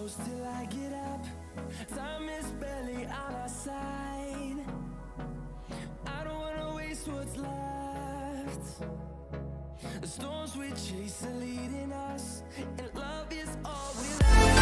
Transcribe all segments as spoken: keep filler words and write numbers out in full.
close till I get up. Time is barely on our side. I don't wanna waste what's left. The storms we chase are leading us, and love is all we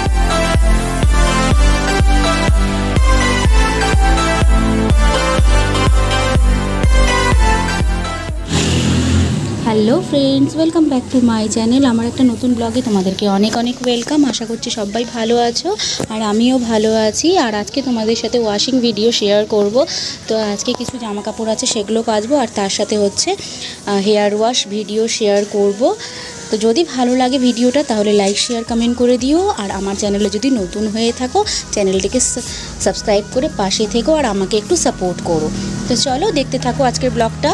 hello friends, welcome back to my channel. আমার একটা নতুন ব্লগে তোমাদেরকে অনেক অনেক welcome. আশা করছি সবাই ভালো আছো আর আমিও ভালো আছি। আর আজকে তোমাদের সাথে ওয়াশিং ভিডিও শেয়ার করব। তো আজকে কিছু জামা কাপড় আছে, সেগুলো কাচবো, আর তার সাথে হচ্ছে হেয়ার ওয়াশ ভিডিও শেয়ার করব। তো যদি ভালো লাগে ভিডিওটা তাহলে লাইক শেয়ার কমেন্ট করে দিও। আর আমার চ্যানেলে যদি নতুন হয়ে থাকো চ্যানেলটিকে সাবস্ক্রাইব করে পাশে থেকো আর আমাকে একটু সাপোর্ট করো। তো চলো দেখতে থাকো আজকের ব্লগটা।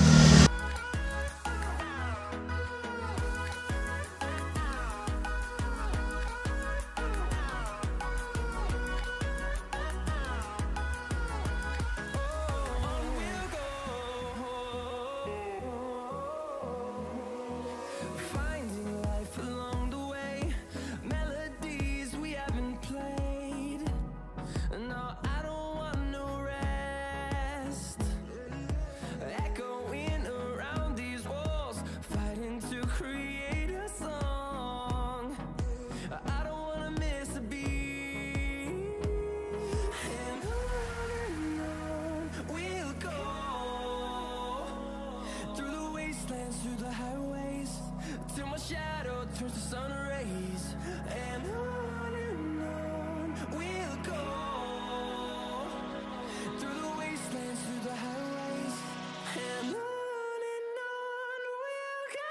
Through the highways, till my shadow turns to sun rays, and on and on we'll go. Through the wastelands, through the highways, and on and on we'll go.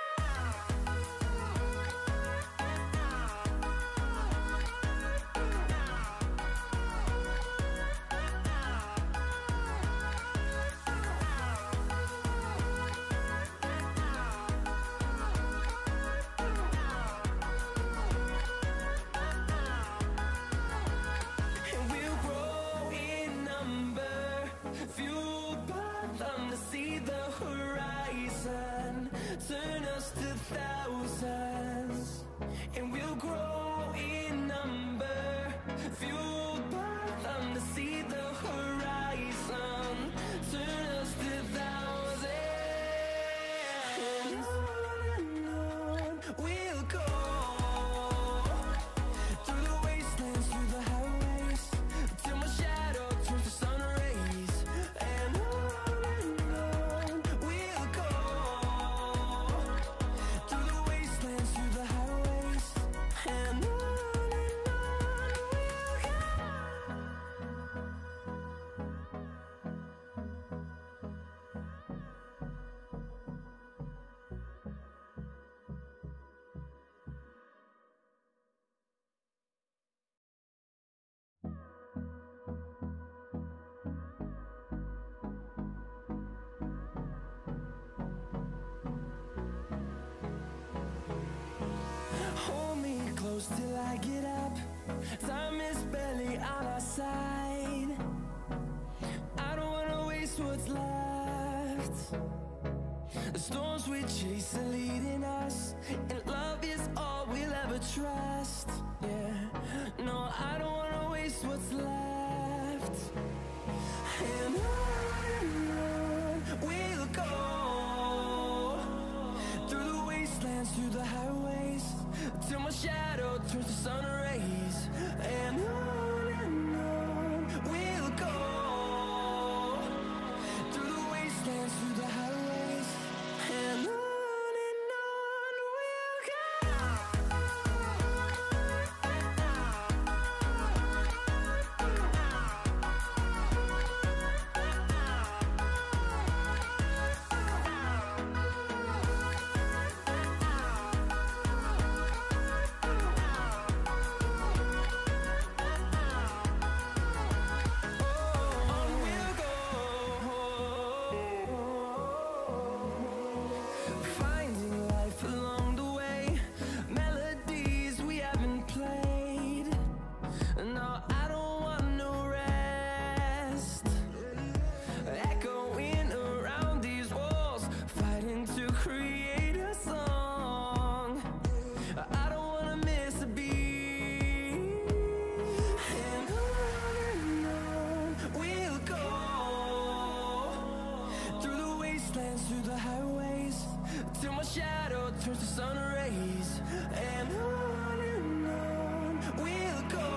Turn us to thousands, and we'll grow in number, fueled by them to see the horizon. Turn us to thousands, and on and on we'll go. Through the wastelands, through the highways, till my shadow turns to sun rays, and on and on we'll go. Through the wastelands, through the highways, and on and on we'll go. Hold me close till I get up. Time is barely on our side. I don't wanna waste what's left. The storms we chase are leading us, and love is all we'll ever trust. Yeah, no, I don't wanna waste what's left. And on and on we'll go. Through the wastelands, through the highways, till my shadow turns to sun rays, and on and on we'll go. Through the wastelands, through the highways, and on and on we'll go. shadow turns to sun rays. And on and on we'll go,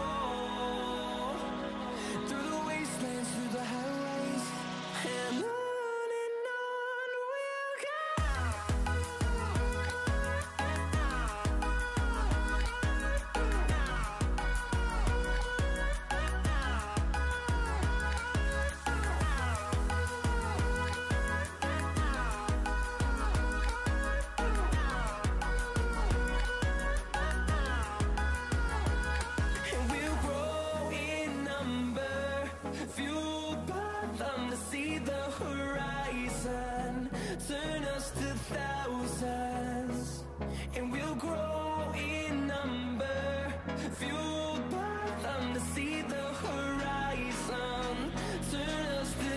through the wastelands, through the highways. And on and on we'll go. And we'll grow in number, fueled by them to see the horizon, turn us to thousands. And we'll grow in number, fueled by them to see the horizon, turn us to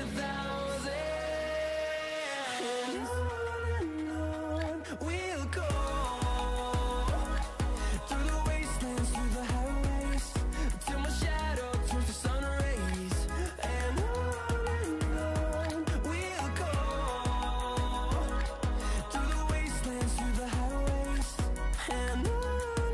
thousands. And on and on we'll go, through the wastelands, through the highways, till my shadow turns to sun rays. And on and on we'll go, through the wastelands, through the highways. And on and on we'll go.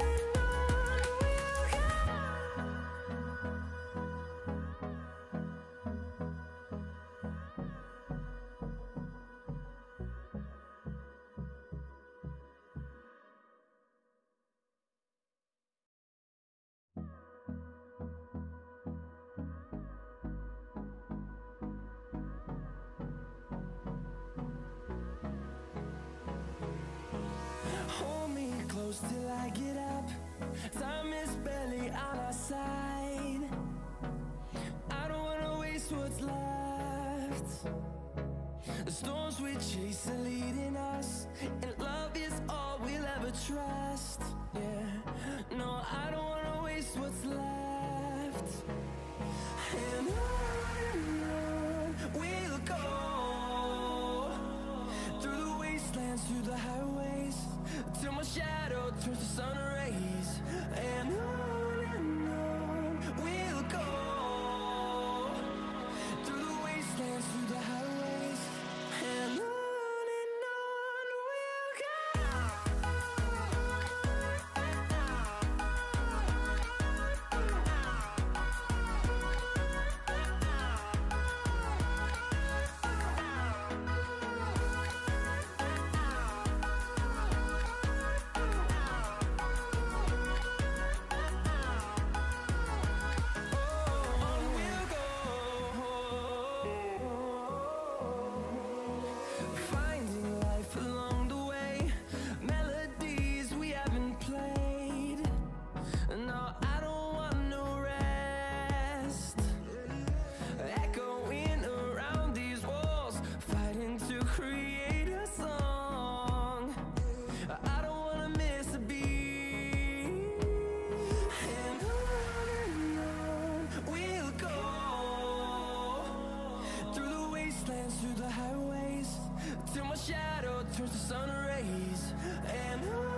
Hold me close till I get up. Time is barely on our side. I don't wanna waste what's left. The storms we chase are leading us, and love is all we'll ever trust. Yeah, no, I don't wanna waste what's left. And on and on we'll go, through the wastelands, through the highways, till my shadow turns to sun rays. And on and on we'll go, through the wastelands, through the highways. And on and on we'll go. On we'll go, finding life along the way, melodies we haven't played. No, I don't want no rest, echoing around these walls, fighting to create a song. I don't wanna miss a beat. And on and on we'll go, through the wastelands, through the highways, till my shadow turns to sun rays. And on